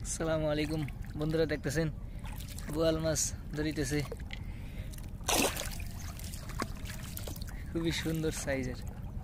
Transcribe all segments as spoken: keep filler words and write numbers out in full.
আসসালামু আলাইকুম বন্ধুরা, দেখতেছেন বোয়াল মাছ ধরিতেছে, খুবই সুন্দর সাইজের।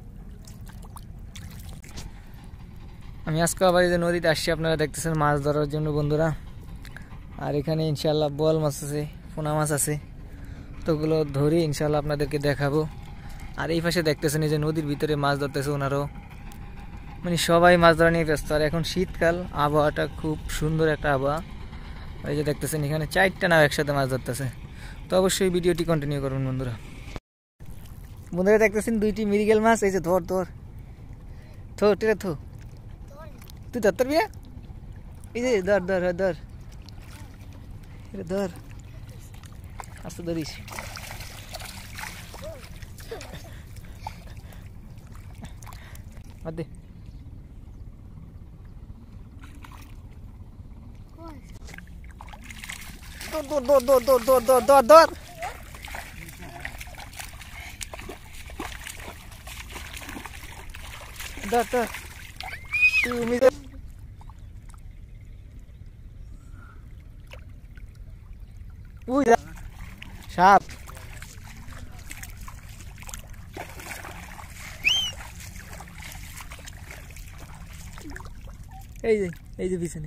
আমি আজকে আবার এই যে নদীতে আসছি, আপনারা দেখতেছেন মাছ ধরার জন্য বন্ধুরা। আর এখানে ইনশাআল্লাহ বোয়াল মাছ আছে, পোনা মাছ আছে, তো ওগুলো ধরে ইনশাআল্লাহ আপনাদেরকে দেখাবো। আর এই পাশে দেখতেছেন এই যে নদীর ভিতরে মাছ ধরতেছে ওনারাও, মানে সবাই মাছ ধরা নিয়ে ব্যস্ত। আর এখন শীতকাল, আবহাওয়াটা খুব সুন্দর একটা আবহাওয়া। এই যে দেখতেছেন এখানে চারটা নাও একসাথে মাছ ধরতেছে। তো অবশ্যই ভিডিওটি কন্টিনিউ করুন বন্ধুরা। বন্ধুরা দেখতেছেন দুইটি মিরিগেল মাছ, এই যে ধর ধর থো টেরে থো, তুই ধর তোর বিয়া, এই যে ধর ধর ধর ধর আস্তে ধরিস। দে দর দর দর দর দর দর দর দর দর দর তুমি উই সাপ। এই যে এই যে পিছনে,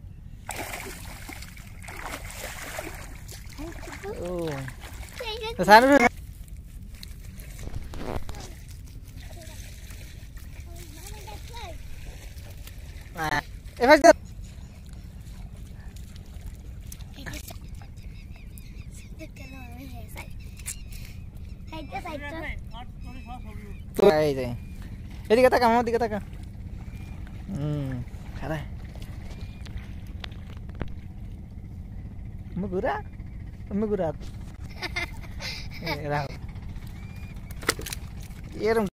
ও সারা এবার এদিকে তাকা, আমার দিকে তাকা। হুম খারাপ মুগুরা মুগুরা এরকম